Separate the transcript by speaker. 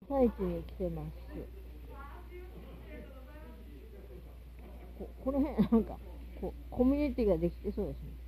Speaker 1: 最地に来てます。この辺、なんか、コミュニティができてそうですね。